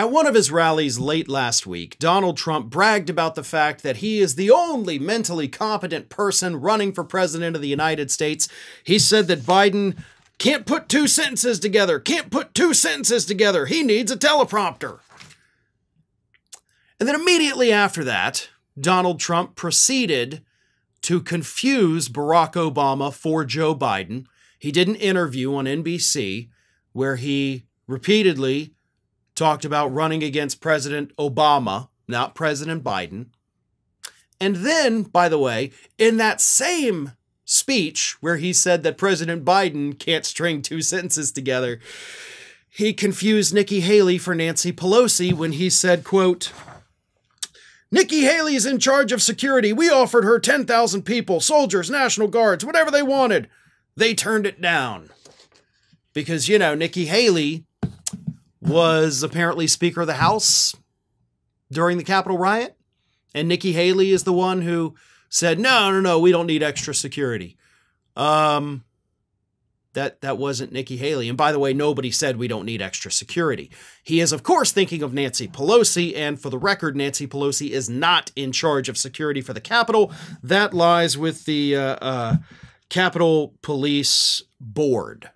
At one of his rallies late last week, Donald Trump bragged about the fact that he is the only mentally competent person running for president of the United States. He said that Biden can't put two sentences together, He needs a teleprompter. And then immediately after that, Donald Trump proceeded to confuse Barack Obama for Joe Biden. He did an interview on NBC where he repeatedly talked about running against President Obama, not President Biden. And then, by the way, in that same speech where he said that President Biden can't string two sentences together, he confused Nikki Haley for Nancy Pelosi when he said, quote, "Nikki Haley is in charge of security. We offered her 10,000 people, soldiers, National Guards, whatever they wanted. They turned it down." Because, you know, Nikki Haley was apparently Speaker of the House during the Capitol Riot. And Nikki Haley is the one who said, no, we don't need extra security. That wasn't Nikki Haley. And by the way, nobody said we don't need extra security. He is, of course, thinking of Nancy Pelosi. And for the record, Nancy Pelosi is not in charge of security for the Capitol. That lies with the Capitol Police Board.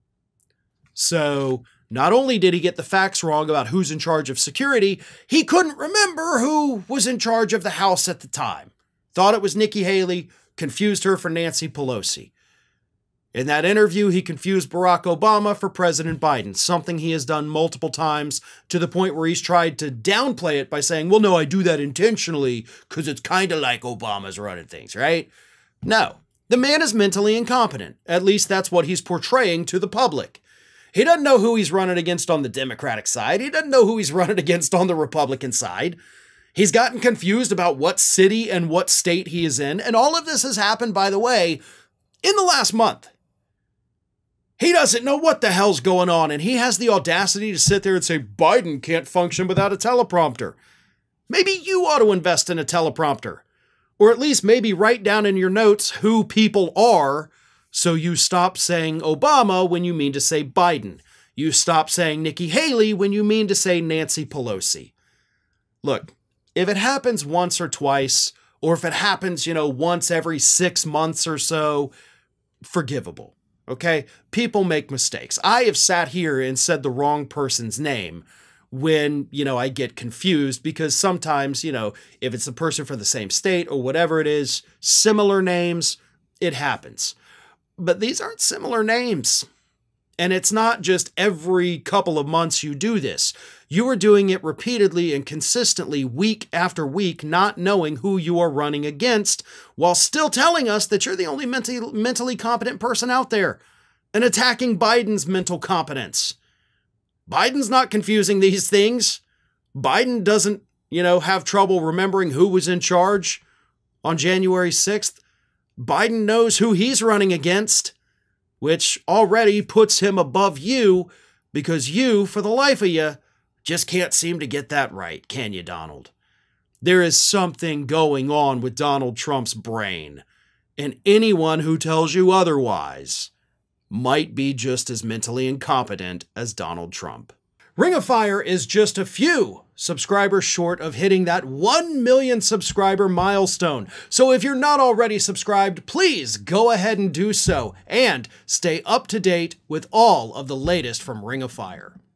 So not only did he get the facts wrong about who's in charge of security, he couldn't remember who was in charge of the House at the time. Thought it was Nikki Haley, confused her for Nancy Pelosi. In that interview, he confused Barack Obama for President Biden, something he has done multiple times to the point where he's tried to downplay it by saying, well, no, I do that intentionally because it's kind of like Obama's running things, right? No, the man is mentally incompetent. At least that's what he's portraying to the public. He doesn't know who he's running against on the Democratic side. He doesn't know who he's running against on the Republican side. He's gotten confused about what city and what state he is in. And all of this has happened, by the way, in the last month. He doesn't know what the hell's going on. And he has the audacity to sit there and say, Biden can't function without a teleprompter. Maybe you ought to invest in a teleprompter. Or at least maybe write down in your notes who people are, so you stop saying Obama when you mean to say Biden. You stop saying Nikki Haley when you mean to say Nancy Pelosi. Look, if it happens once or twice, or if it happens, once every 6 months or so, forgivable, okay? People make mistakes. I have sat here and said the wrong person's name when, I get confused because sometimes, if it's a person from the same state or whatever it is, similar names, it happens. But these aren't similar names. And it's not just every couple of months you do this. You are doing it repeatedly and consistently week after week, not knowing who you are running against, while still telling us that you're the only mentally competent person out there and attacking Biden's mental competence. Biden's not confusing these things. Biden doesn't, have trouble remembering who was in charge on January 6th. Biden knows who he's running against, which already puts him above you because you, for the life of you, just can't seem to get that right, can you, Donald? There is something going on with Donald Trump's brain, and anyone who tells you otherwise might be just as mentally incompetent as Donald Trump. Ring of Fire is just a few subscribers short of hitting that 1 million subscriber milestone. So if you're not already subscribed, please go ahead and do so and stay up to date with all of the latest from Ring of Fire.